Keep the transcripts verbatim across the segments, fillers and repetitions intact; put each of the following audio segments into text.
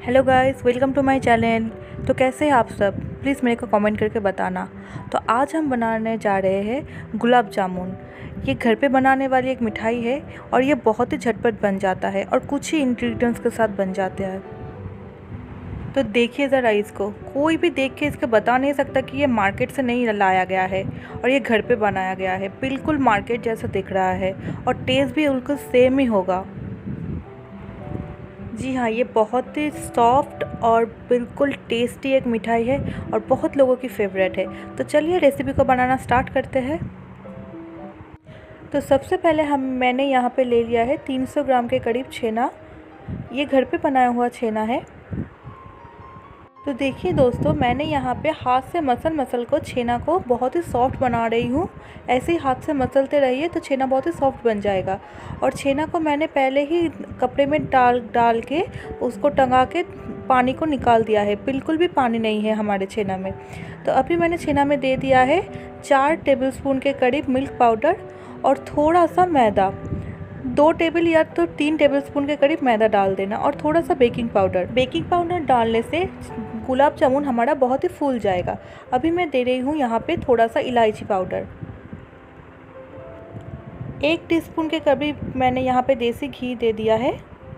Hello guys, welcome to my channel. तो कैसे हैं आप सब? प्लीज़ मेरे को कमेंट करके बताना। तो आज हम बनाने जा रहे हैं गुलाब जामुन। ये घर पे बनाने वाली एक मिठाई है और ये बहुत ही झटपट बन जाता है और कुछ ही इंग्रेडिएंट्स के साथ बन जाता है। तो देखिए ज़रा इसको, कोई भी देख के इसको बता नहीं सकता कि ये मार्केट से नहीं लाया गया है और ये घर पे बनाया गया है। बिल्कुल मार्केट जैसा दिख रहा है और टेस्ट भी बिल्कुल सेम ही होगा। जी हाँ, ये बहुत ही सॉफ्ट और बिल्कुल टेस्टी एक मिठाई है और बहुत लोगों की फेवरेट है। तो चलिए रेसिपी को बनाना स्टार्ट करते हैं। तो सबसे पहले हम मैंने यहाँ पे ले लिया है तीन सौ ग्राम के करीब छेना। ये घर पे बनाया हुआ छेना है। तो देखिए दोस्तों, मैंने यहाँ पे हाथ से मसल मसल को छेना को बहुत ही सॉफ्ट बना रही हूँ। ऐसे ही हाथ से मसलते रहिए तो छेना बहुत ही सॉफ्ट बन जाएगा। और छेना को मैंने पहले ही कपड़े में डाल डाल के उसको टंगा के पानी को निकाल दिया है। बिल्कुल भी पानी नहीं है हमारे छेना में। तो अभी मैंने छेना में दे दिया है चार टेबलस्पून के करीब मिल्क पाउडर और थोड़ा सा मैदा। दो टेबल या तो तीन टेबलस्पून के करीब मैदा डाल देना और थोड़ा सा बेकिंग पाउडर। बेकिंग पाउडर डालने से गुलाब जामुन हमारा बहुत ही फूल जाएगा। अभी मैं दे रही हूँ यहाँ पे थोड़ा सा इलायची पाउडर। एक टीस्पून के करीब मैंने यहाँ पे देसी घी दे दिया है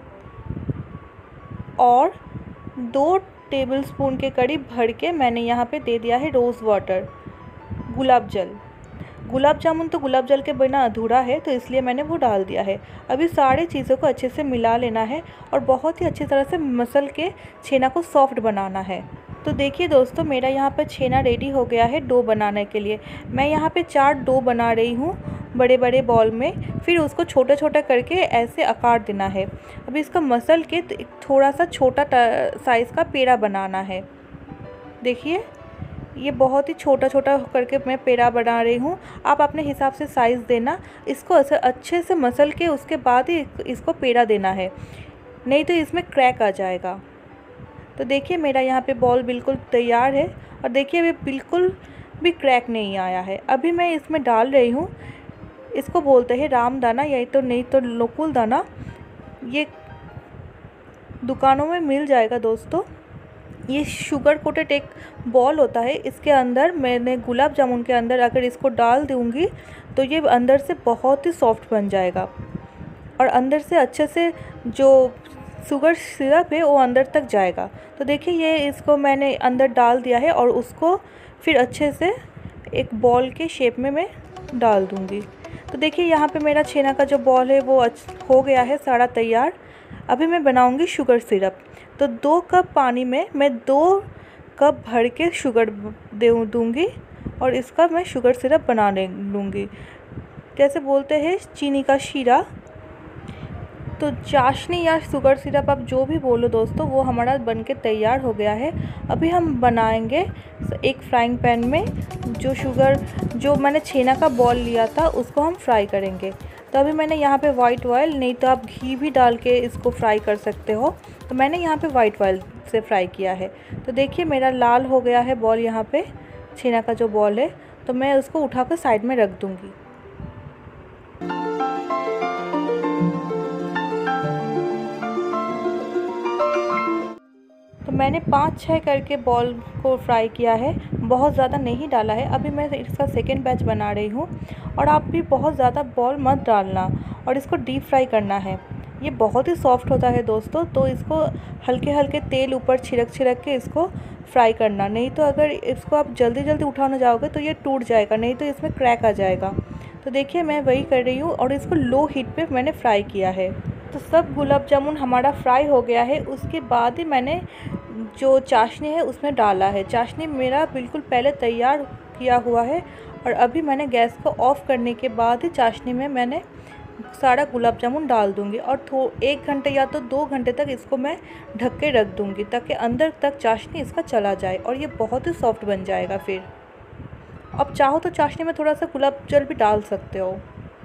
और दो टेबलस्पून के करीब भर के मैंने यहाँ पे दे दिया है रोज़ वाटर, गुलाब जल। गुलाब जामुन तो गुलाब जल के बिना अधूरा है, तो इसलिए मैंने वो डाल दिया है। अभी सारी चीज़ों को अच्छे से मिला लेना है और बहुत ही अच्छी तरह से मसल के छेना को सॉफ्ट बनाना है। तो देखिए दोस्तों, मेरा यहाँ पर छेना रेडी हो गया है डो बनाने के लिए। मैं यहाँ पे चार डो बना रही हूँ बड़े बड़े बॉल में। फिर उसको छोटा छोटा करके ऐसे आकार देना है। अभी इसको मसल के थोड़ा सा छोटा साइज़ का पेड़ा बनाना है। देखिए, ये बहुत ही छोटा छोटा करके मैं पेड़ा बना रही हूँ। आप अपने हिसाब से साइज़ देना। इसको अच्छे से मसल के उसके बाद ही इसको पेड़ा देना है, नहीं तो इसमें क्रैक आ जाएगा। तो देखिए मेरा यहाँ पे बॉल बिल्कुल तैयार है और देखिए अभी बिल्कुल भी क्रैक नहीं आया है। अभी मैं इसमें डाल रही हूँ, इसको बोलते हैं रामदाना या तो नहीं तो लोकुल दाना। ये दुकानों में मिल जाएगा दोस्तों। ये शुगर कोटेड एक बॉल होता है। इसके अंदर मैंने गुलाब जामुन के अंदर अगर इसको डाल दूँगी तो ये अंदर से बहुत ही सॉफ्ट बन जाएगा और अंदर से अच्छे से जो शुगर सिरप है वो अंदर तक जाएगा। तो देखिए ये इसको मैंने अंदर डाल दिया है और उसको फिर अच्छे से एक बॉल के शेप में मैं डाल दूँगी। तो देखिए यहाँ पे मेरा छेना का जो बॉल है वो हो गया है सारा तैयार। अभी मैं बनाऊँगी शुगर सिरप। तो दो कप पानी में मैं दो कप भर के शुगर दे दूँगी और इसका मैं शुगर सिरप बना लूँगी। जैसे बोलते हैं चीनी का शीरा। तो चाशनी या शुगर सिरप आप जो भी बोलो दोस्तों, वो हमारा बनके तैयार हो गया है। अभी हम बनाएंगे एक फ्राइंग पैन में जो शुगर जो मैंने छेना का बॉल लिया था उसको हम फ्राई करेंगे। तो अभी मैंने यहाँ पे वाइट ऑयल, नहीं तो आप घी भी डाल के इसको फ्राई कर सकते हो। तो मैंने यहाँ पे वाइट ऑयल से फ्राई किया है। तो देखिए मेरा लाल हो गया है बॉल, यहाँ पे छेना का जो बॉल है। तो मैं उसको उठा कर साइड में रख दूँगी। तो मैंने पाँच छः करके बॉल को फ्राई किया है, बहुत ज़्यादा नहीं डाला है। अभी मैं इसका सेकेंड बैच बना रही हूँ और आप भी बहुत ज़्यादा बॉल मत डालना और इसको डीप फ्राई करना है। ये बहुत ही सॉफ्ट होता है दोस्तों, तो इसको हल्के हल्के तेल ऊपर छिड़क छिड़क के इसको फ्राई करना। नहीं तो अगर इसको आप जल्दी जल्दी उठाने जाओगे तो ये टूट जाएगा, नहीं तो इसमें क्रैक आ जाएगा। तो देखिए मैं वही कर रही हूँ और इसको लो हीट पे मैंने फ्राई किया है। तो सब गुलाब जामुन हमारा फ्राई हो गया है। उसके बाद ही मैंने जो चाशनी है उसमें डाला है। चाशनी मेरा बिल्कुल पहले तैयार किया हुआ है और अभी मैंने गैस को ऑफ़ करने के बाद ही चाशनी में मैंने सारा गुलाब जामुन डाल दूंगी और थो एक घंटे या तो दो घंटे तक इसको मैं ढक के रख दूंगी ताकि अंदर तक चाशनी इसका चला जाए और ये बहुत ही सॉफ्ट बन जाएगा। फिर अब चाहो तो चाशनी में थोड़ा सा गुलाब जल भी डाल सकते हो।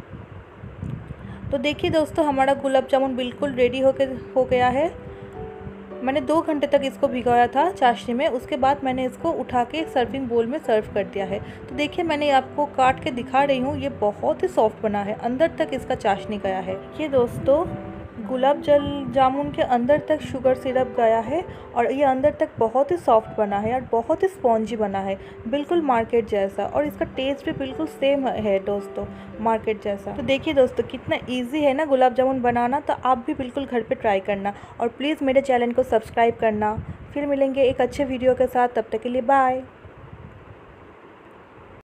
तो देखिए दोस्तों, हमारा गुलाब जामुन बिल्कुल रेडी हो के हो गया है। मैंने दो घंटे तक इसको भिगोया था चाशनी में। उसके बाद मैंने इसको उठा के एक सर्विंग बोल में सर्व कर दिया है। तो देखिए मैंने आपको काट के दिखा रही हूँ, ये बहुत ही सॉफ्ट बना है, अंदर तक इसका चाशनी गया है। ये दोस्तों गुलाब जल जामुन के अंदर तक शुगर सिरप गया है और ये अंदर तक बहुत ही सॉफ्ट बना है और बहुत ही स्पॉन्जी बना है, बिल्कुल मार्केट जैसा। और इसका टेस्ट भी बिल्कुल सेम है दोस्तों, मार्केट जैसा। तो देखिए दोस्तों कितना इजी है ना गुलाब जामुन बनाना, तो आप भी बिल्कुल घर पे ट्राई करना और प्लीज़ मेरे चैनल को सब्सक्राइब करना। फिर मिलेंगे एक अच्छे वीडियो के साथ, तब तक के लिए बाय।